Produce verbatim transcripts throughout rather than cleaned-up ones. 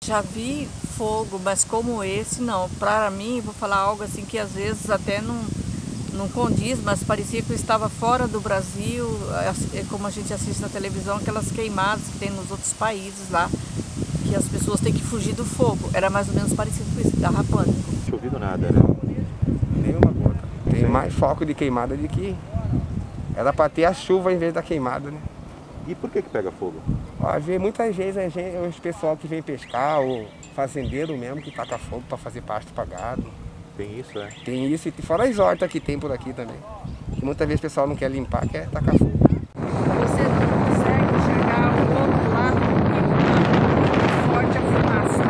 Já vi fogo, mas como esse não. Para mim, vou falar algo assim que às vezes até não, não condiz, mas parecia que eu estava fora do Brasil, é como a gente assiste na televisão, aquelas queimadas que tem nos outros países lá, que as pessoas têm que fugir do fogo. Era mais ou menos parecido com isso, dava pânico. Não chovido nada, né? Nenhuma gota. Tem mais foco de queimada do que... Era para ter a chuva em vez da queimada, né? E por que que pega fogo? Ó, vê, muitas vezes a gente, os pessoal que vem pescar, ou fazendeiro mesmo, que taca fogo para fazer pasto para gado. Tem isso, é? Tem isso, e fora as hortas que tem por aqui também. Que muitas vezes o pessoal não quer limpar, quer tacar fogo. Você não consegue enxergar o outro lado do rio, muito forte a fumaça.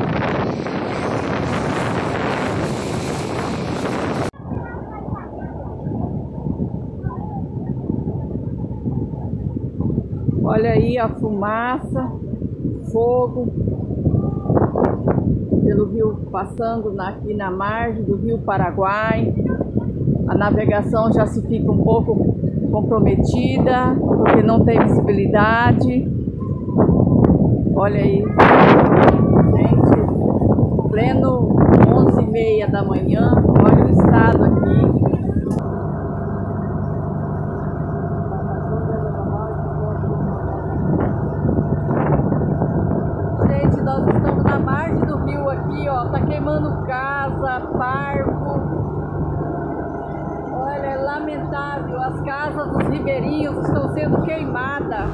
Olha aí a fumaça, fogo, pelo rio passando na, aqui na margem do rio Paraguai. A navegação já se fica um pouco comprometida, porque não tem visibilidade. Olha aí, gente, pleno onze e meia da manhã, olha o estado aqui. Nós estamos na margem do rio aqui, ó, tá queimando casa, parco. Olha, é lamentável, as casas dos ribeirinhos estão sendo queimadas.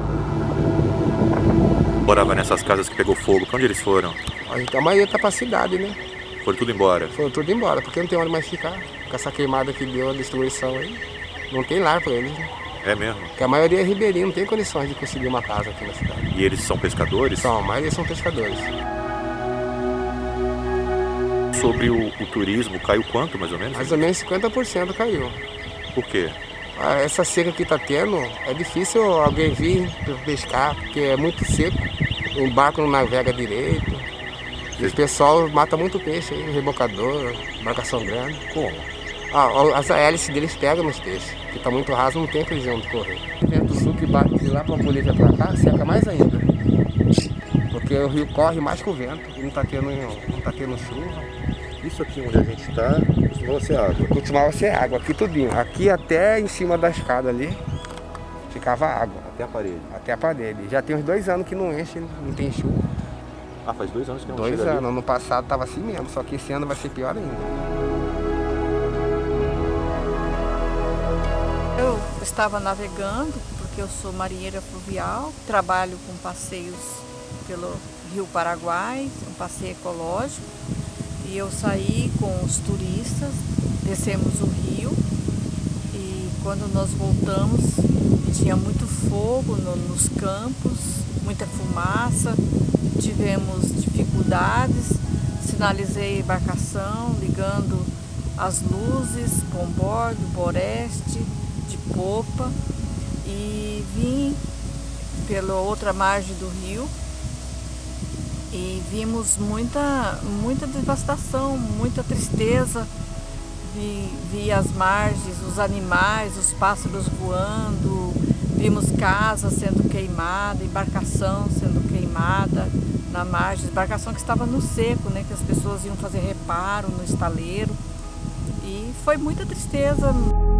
Morava nessas casas que pegou fogo, pra onde eles foram? A maioria tá pra cidade, né? Foram tudo embora? Foram tudo embora, porque não tem onde mais ficar. Com essa queimada que deu, a destruição aí, não tem lar pra eles, né? É mesmo? Porque a maioria é ribeirinho, não tem condições de conseguir uma casa aqui na cidade. E eles são pescadores? São, a maioria são pescadores. Sobre o, o turismo, caiu quanto mais ou menos? Mais ou menos cinquenta por cento caiu. Por quê? Ah, essa seca que está tendo, é difícil alguém vir pescar, porque é muito seco. O barco não navega direito. E o pessoal mata muito peixe aí, rebocador, embarcação grande. Como? Ah, as hélices deles pegam nos peixes, que está muito raso, não tem previsão de correr. O vento sul que bate de lá para a Bolívia para cá, seca mais ainda. Porque o rio corre mais que o vento, e não está tendo, não tá tendo chuva. Isso aqui onde a gente está, costumava ser água? Costumava ser água, aqui tudinho. Aqui até em cima da escada ali, ficava água. Até a parede? Até a parede. Já tem uns dois anos que não enche, não tem chuva. Ah, faz dois anos que não Dois chega anos, ali. ano passado estava assim mesmo, só que esse ano vai ser pior ainda. Eu estava navegando, porque eu sou marinheira fluvial, trabalho com passeios pelo rio Paraguai, um passeio ecológico, e eu saí com os turistas, descemos o rio, e quando nós voltamos tinha muito fogo no, nos campos, muita fumaça, tivemos dificuldades, sinalizei a embarcação ligando as luzes com bordo, boreste, de popa, e vim pela outra margem do rio e vimos muita, muita devastação, muita tristeza. Vi, vi as margens, os animais, os pássaros voando, vimos casas sendo queimadas, embarcação sendo queimada na margem, embarcação que estava no seco, né, que as pessoas iam fazer reparo no estaleiro, e foi muita tristeza.